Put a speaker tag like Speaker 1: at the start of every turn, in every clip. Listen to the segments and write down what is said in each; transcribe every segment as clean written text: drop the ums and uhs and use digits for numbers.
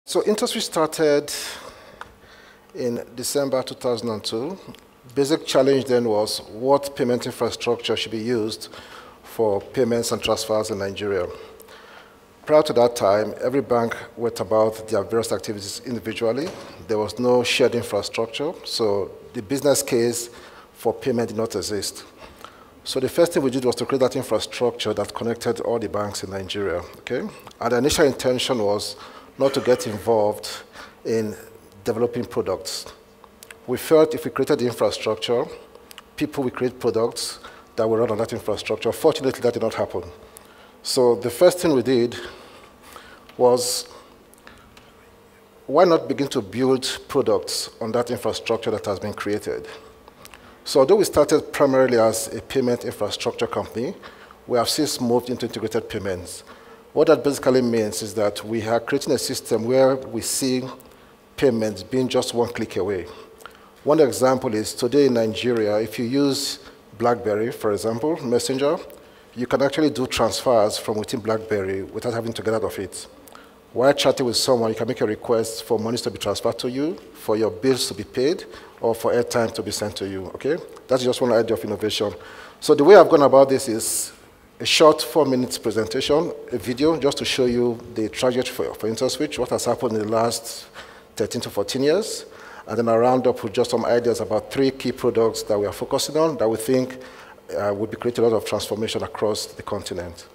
Speaker 1: So Interswitch started in December 2002. Basic challenge then was what payment infrastructure should be used for payments and transfers in Nigeria. Prior to that time, every bank went about their various activities individually. There was no shared infrastructure, so the business case for payment did not exist. So the first thing we did was to create that infrastructure that connected all the banks in Nigeria, okay? And the initial intention was not to get involved in developing products. We felt if we created the infrastructure, people will create products that will run on that infrastructure. Fortunately, that did not happen. So the first thing we did was, why not begin to build products on that infrastructure that has been created? So although we started primarily as a payment infrastructure company, we have since moved into integrated payments. What that basically means is that we are creating a system where we see payments being just one click away. One example is today in Nigeria, if you use BlackBerry, for example, Messenger, you can actually do transfers from within BlackBerry without having to get out of it. While chatting with someone, you can make a request for money to be transferred to you, for your bills to be paid, or for airtime to be sent to you, okay? That's just one idea of innovation. So the way I've gone about this is a short 4-minute presentation, a video, just to show you the trajectory for Interswitch, what has happened in the last 13 to 14 years, and then I'll round up with just some ideas about 3 key products that we are focusing on that we think will be creating a lot of transformation across the continent.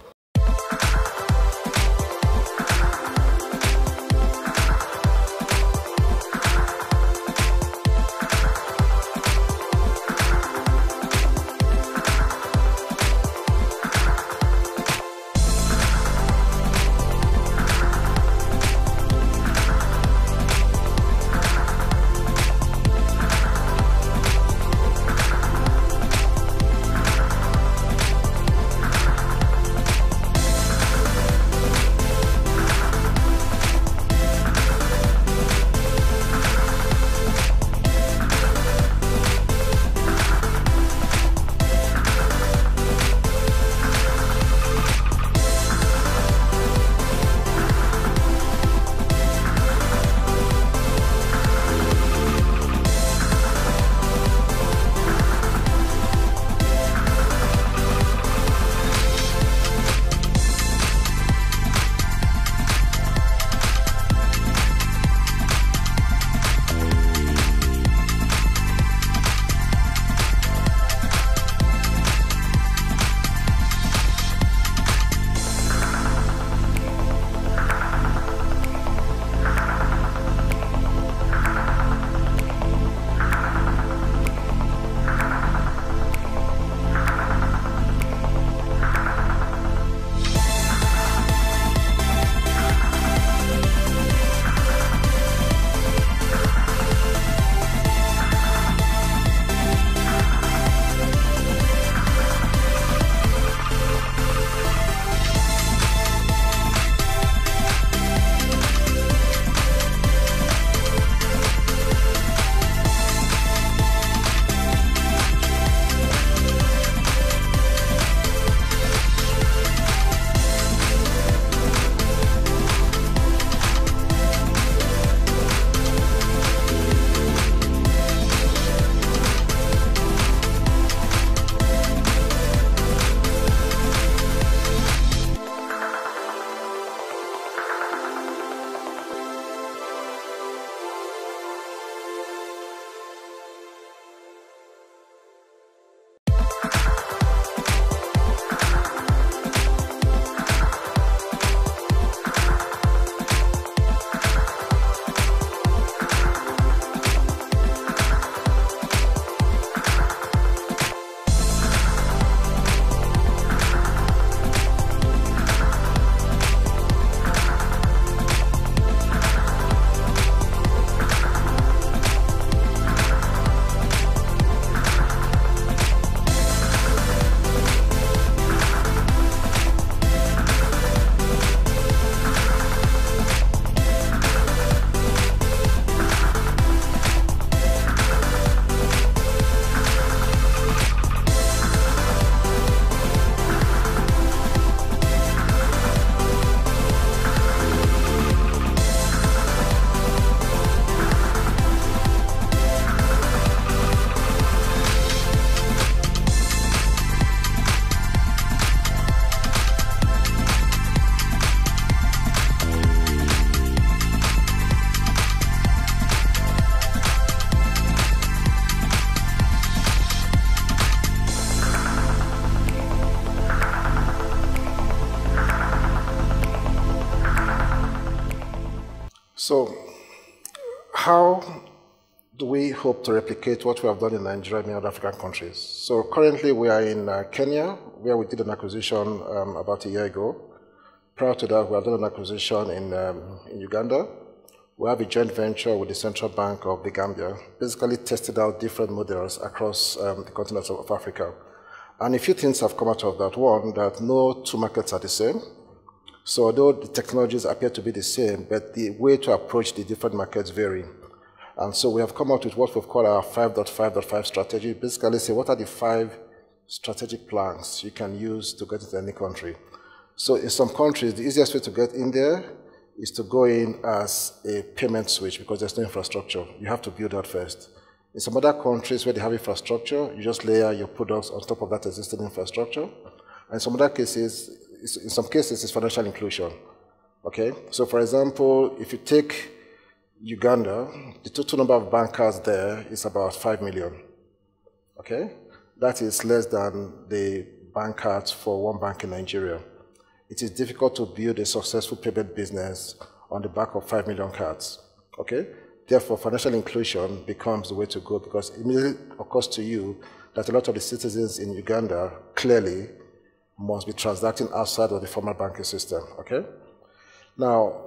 Speaker 1: So, how do we hope to replicate what we have done in Nigeria and other African countries? So currently we are in Kenya, where we did an acquisition about a year ago. Prior to that, we have done an acquisition in Uganda. We have a joint venture with the Central Bank of the Gambia, basically tested out different models across the continent of Africa. And a few things have come out of that. One, that no two markets are the same. So although the technologies appear to be the same, but the way to approach the different markets vary. And so we have come out with what we've called our 5.5.5 strategy. Basically say, what are the 5 strategic planks you can use to get into any country? So in some countries, the easiest way to get in there is to go in as a payment switch because there's no infrastructure. You have to build that first. In some other countries where they have infrastructure, you just layer your products on top of that existing infrastructure. And in some other cases, it's financial inclusion. Okay? So for example, if you take Uganda, the total number of bankers there is about 5 million. Okay? That is less than the bank cards for one bank in Nigeria. It is difficult to build a successful payment business on the back of 5 million cards. Okay? Therefore, financial inclusion becomes the way to go because it immediately occurs to you that a lot of the citizens in Uganda clearly must be transacting outside of the formal banking system. Okay? Now,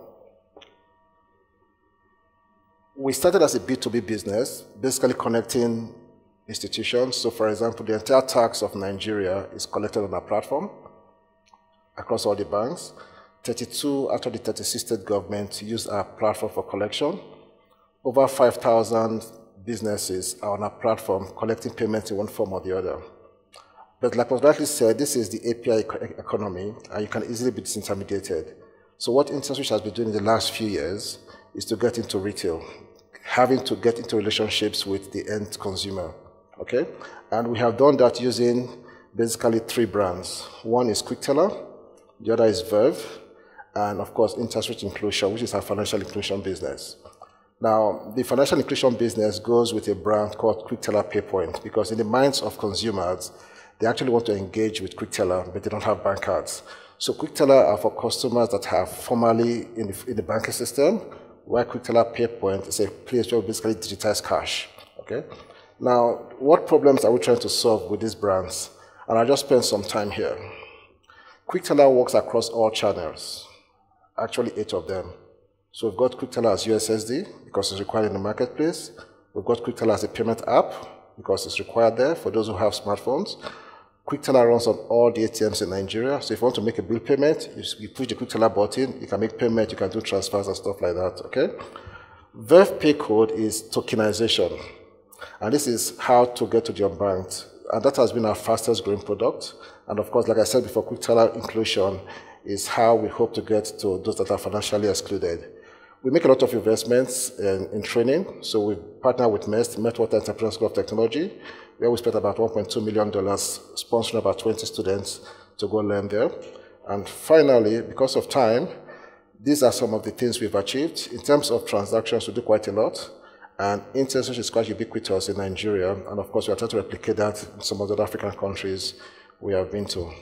Speaker 1: we started as a B2B business, basically connecting institutions. So for example, the entire tax of Nigeria is collected on our platform across all the banks. 32 out of the 36 state governments use our platform for collection. Over 5,000 businesses are on our platform collecting payments in one form or the other. But like was rightly said, this is the API economy, and you can easily be disintermediated. So what Interswitch has been doing in the last few years is to get into retail, having to get into relationships with the end consumer, okay? And we have done that using basically 3 brands. One is QuickTeller, the other is Verve, and of course Interswitch Inclusion, which is our financial inclusion business. Now, the financial inclusion business goes with a brand called QuickTeller PayPoint because in the minds of consumers, they actually want to engage with QuickTeller, but they don't have bank cards. So QuickTeller are for customers that have formally in the banking system, where QuickTeller PayPoint is a place where we basically digitize cash. Okay? Now, what problems are we trying to solve with these brands? And I just spent some time here. QuickTeller works across all channels, actually 8 of them. So we've got QuickTeller as USSD because it's required in the marketplace. We've got QuickTeller as a payment app because it's required there for those who have smartphones. QuickTeller runs on all the ATMs in Nigeria. So if you want to make a bill payment, you push the QuickTeller button, you can make payment, you can do transfers and stuff like that, okay? Verve Pay Code is tokenization. And this is how to get to the unbanked. And that has been our fastest growing product. And of course, like I said before, QuickTeller inclusion is how we hope to get to those that are financially excluded. We make a lot of investments in training. So we partner with MEST, Metwater Entrepreneur School of Technology, where we spent about $1.2 million sponsoring about 20 students to go learn there. And finally, because of time, these are some of the things we've achieved. In terms of transactions, we do quite a lot. And Interswitch is quite ubiquitous in Nigeria. And of course, we are trying to replicate that in some of the other African countries we have been to.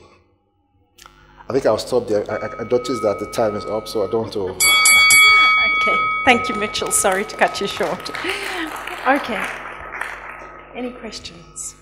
Speaker 1: I think I'll stop there. I noticed that the time is up, so I don't want to...
Speaker 2: Okay, thank you, Mitchell. Sorry to cut you short. Okay, any questions?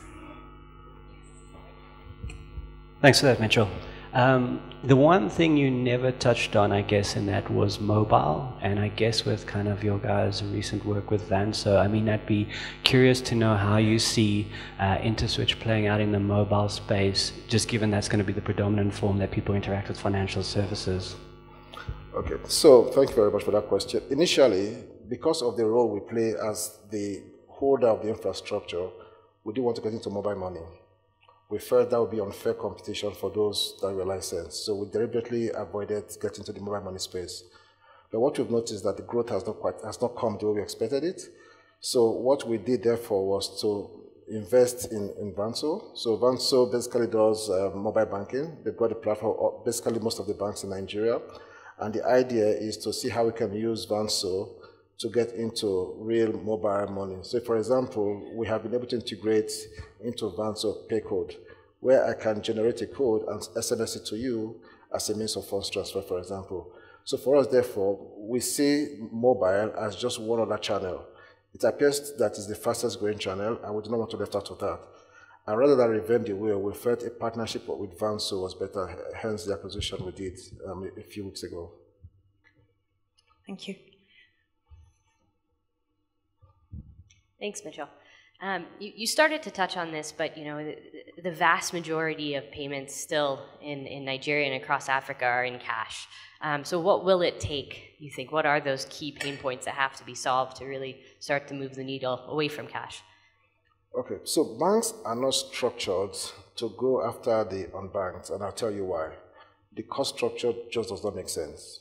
Speaker 3: Thanks for that, Mitchell. The one thing you never touched on, I guess, in that was mobile, and I guess with kind of your guys' recent work with Vanso, I mean, I'd be curious to know how you see Interswitch playing out in the mobile space, just given that's going to be the predominant form that people interact with financial services.
Speaker 1: Okay, so thank you very much for that question. Initially, because of the role we play as the holder of the infrastructure, we do want to get into mobile money. We felt that would be unfair competition for those that were licensed, so we deliberately avoided getting into the mobile money space. But what we've noticed is that the growth has not come the way we expected it. So what we did therefore was to invest in Vanso. So Vanso basically does mobile banking. They've got a platform of basically most of the banks in Nigeria. And the idea is to see how we can use Vanso to get into real mobile money. So for example, we have been able to integrate into Vanso Pay Code, where I can generate a code and SMS it to you as a means of funds transfer, for example. So for us, therefore, we see mobile as just one other channel. It appears that it's the fastest growing channel, and we do not want to left out of that. And rather than reinvent the wheel, we felt a partnership with Vanso was better, hence the acquisition we did a few weeks ago.
Speaker 2: Thank you.
Speaker 4: Thanks, Mitchell. You started to touch on this, but the vast majority of payments still in Nigeria and across Africa are in cash. So what will it take, you think? What are those key pain points that have to be solved to really start to move the needle away from cash?
Speaker 1: Okay, so banks are not structured to go after the unbanked, and I'll tell you why. The cost structure just does not make sense.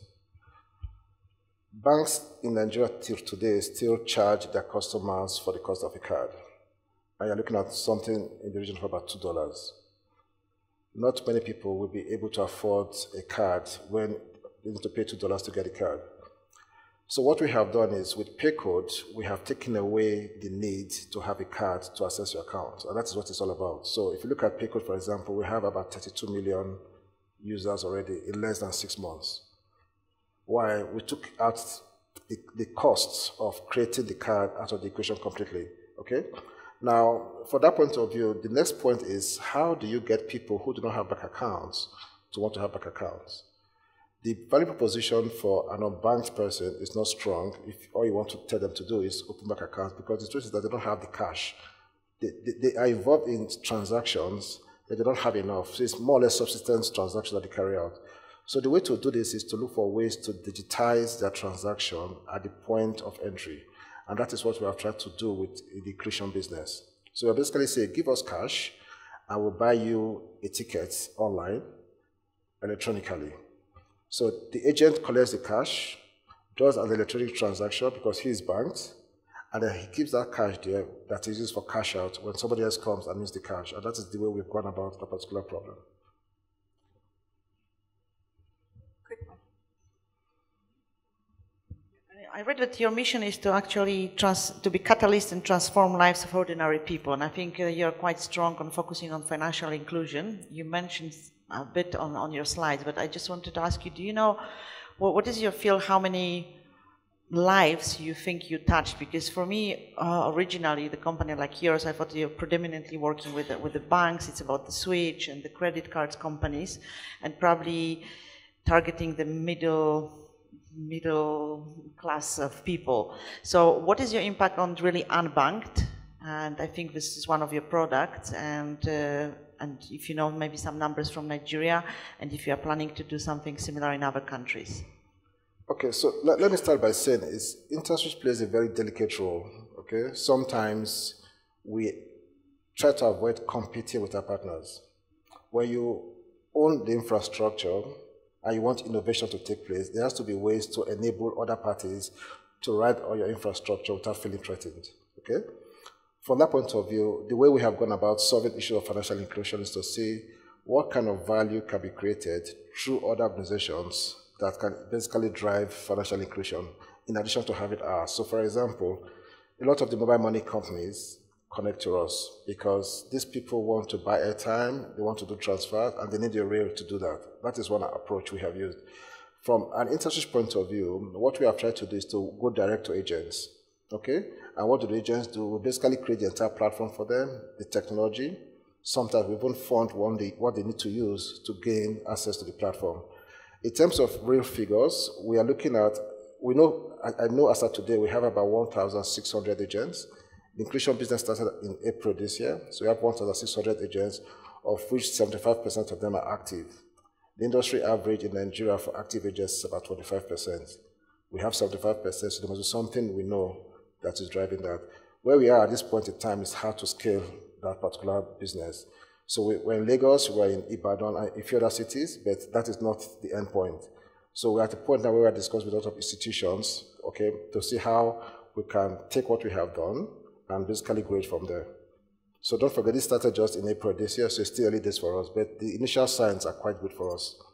Speaker 1: Banks in Nigeria till today still charge their customers for the cost of a card. And you're looking at something in the region of about $2. Not many people will be able to afford a card when they need to pay $2 to get a card. So what we have done is with PayCode, we have taken away the need to have a card to access your account. And that is what it's all about. So if you look at PayCode, for example, we have about 32 million users already in less than 6 months. Why? We took out the costs of creating the card out of the equation completely, okay? Now, for that point of view, the next point is how do you get people who do not have bank accounts to want to have bank accounts? The value proposition for an unbanked person is not strong if all you want to tell them to do is open bank accounts, because the truth is that they don't have the cash. They are involved in transactions that they don't have enough. So it's more or less subsistence transactions that they carry out. So the way to do this is to look for ways to digitize their transaction at the point of entry. And that is what we have tried to do with the creation business. So we basically say, give us cash, and we'll buy you a ticket online, electronically. So the agent collects the cash, does an electronic transaction because he is banked, and then he keeps that cash there that he uses for cash out when somebody else comes and needs the cash. And that is the way we've gone about that particular problem.
Speaker 5: I read that your mission is to actually to be catalyst and transform lives of ordinary people, and I think you're quite strong on focusing on financial inclusion. You mentioned a bit on your slides, but I just wanted to ask you, do you know, what is your feel, how many lives you think you touched? Because for me, originally, the company like yours, I thought you're predominantly working with the banks. It's about the switch and the credit cards companies, and probably targeting the middle class of people. So what is your impact on really unbanked? And I think this is one of your products, and if you know maybe some numbers from Nigeria, and if you are planning to do something similar in other countries.
Speaker 1: Okay, so let me start by saying Interswitch plays a very delicate role, okay? Sometimes we try to avoid competing with our partners. When you own the infrastructure, and you want innovation to take place, there has to be ways to enable other parties to ride on your infrastructure without feeling threatened, okay? From that point of view, the way we have gone about solving issues of financial inclusion is to see what kind of value can be created through other organizations that can basically drive financial inclusion in addition to having ours. So for example, a lot of the mobile money companies connect to us because these people want to buy airtime, they want to do transfers, and they need a rail to do that. That is one approach we have used. From an Interswitch point of view, what we have tried to do is to go direct to agents, okay? And what do the agents do? We basically create the entire platform for them, the technology. Sometimes we even fund what they need to use to gain access to the platform. In terms of real figures, we are looking at, I know as of today, we have about 1,600 agents. The inclusion business started in April this year, so we have 1,600 agents, of which 75% of them are active. The industry average in Nigeria for active agents is about 25%. We have 75%, so there must be something we know that is driving that. Where we are at this point in time is how to scale that particular business. So we're in Lagos, we're in Ibadan, and a few other cities, but that is not the end point. So we're at the point now where we're discussing with a lot of institutions, okay, to see how we can take what we have done and basically grow it from there. So don't forget, this started just in April this year, so it's still early days for us, but the initial signs are quite good for us.